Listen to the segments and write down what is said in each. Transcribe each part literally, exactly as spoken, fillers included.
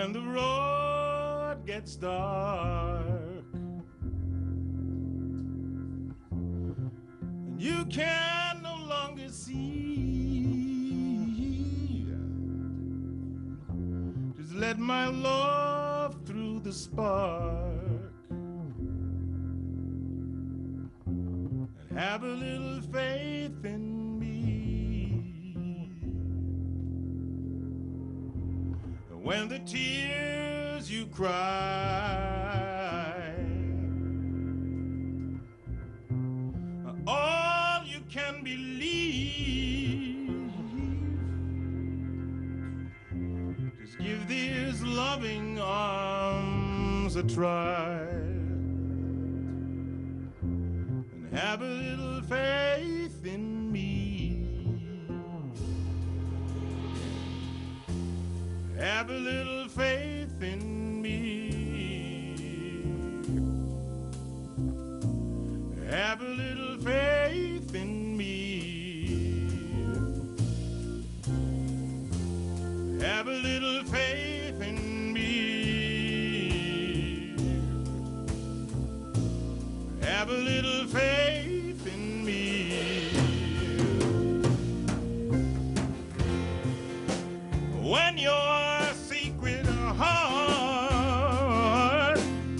when the road gets dark and you can no longer see, just let my love through the spark and have a little faith in me. When the tears you cry are all you can believe, just give these loving arms a try and have a little faith in me. Have a little faith in me. Have a little faith in me. Have a little faith in me. Have a little faith in me. When your secret heart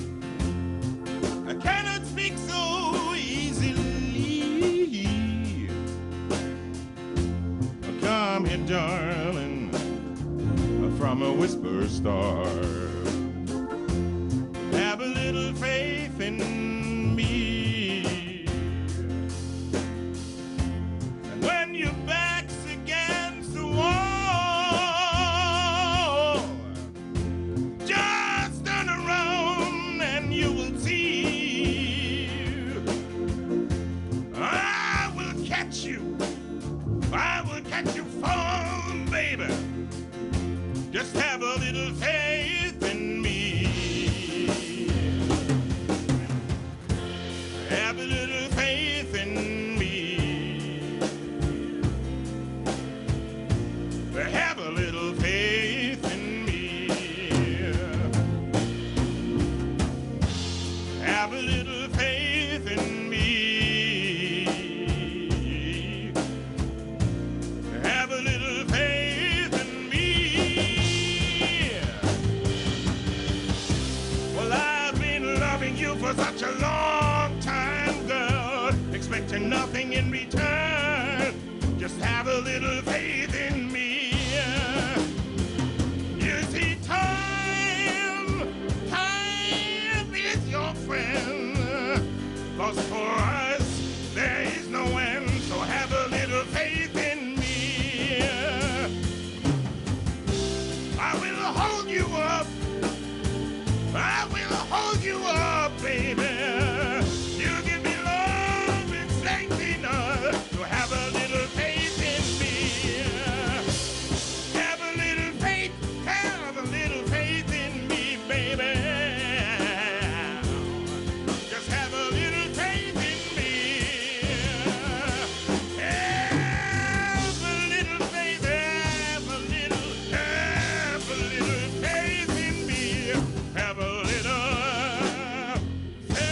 I cannot speak so easily, come here, darling, from a whisper star. Have a little faith in me. And when your back's against the wall, you will see I will catch you, I will catch you falling, baby. Just have a little faith in me. Have a little faith in me. Have a little faith in me. Have a little faith in me. Have a little faith in me. Well, I've been loving you for such a long time, girl, expecting nothing in return. Just have a little faith in me. You see, time, time is your friend, 'cause for us there is no end. So have a little faith in me. I will hold you up, I will hold you up, baby. You give me love and strength enough to have a little faith in me. Have a little faith, have a little faith in me, baby. Just have a little faith in me. Have a little faith, have a little, have a little faith in me. Have a little faith.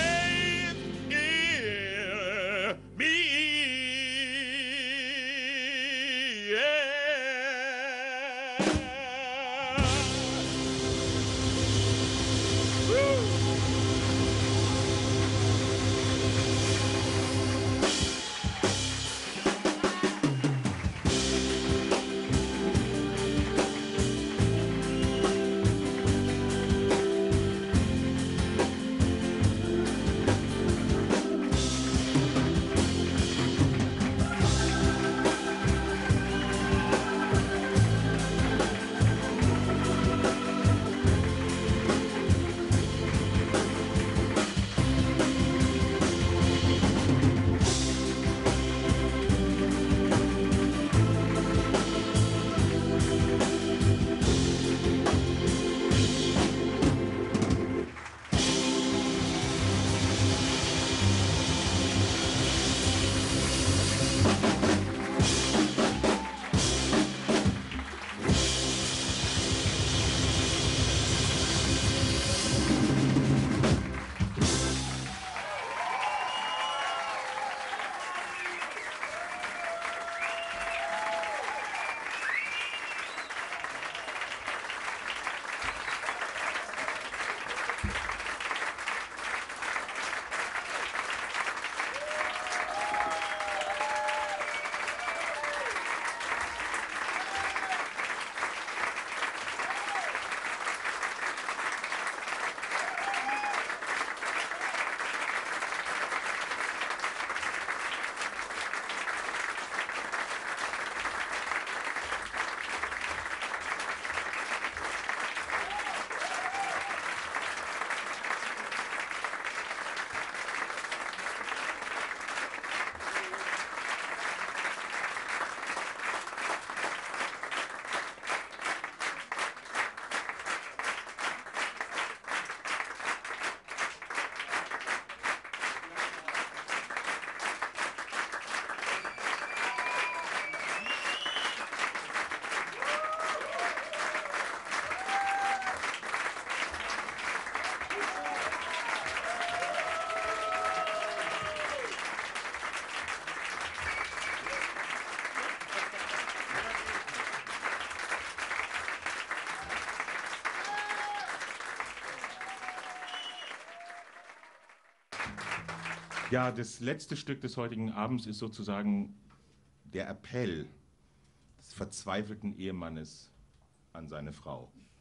Ja, das letzte Stück des heutigen Abends ist sozusagen der Appell des verzweifelten Ehemannes an seine Frau.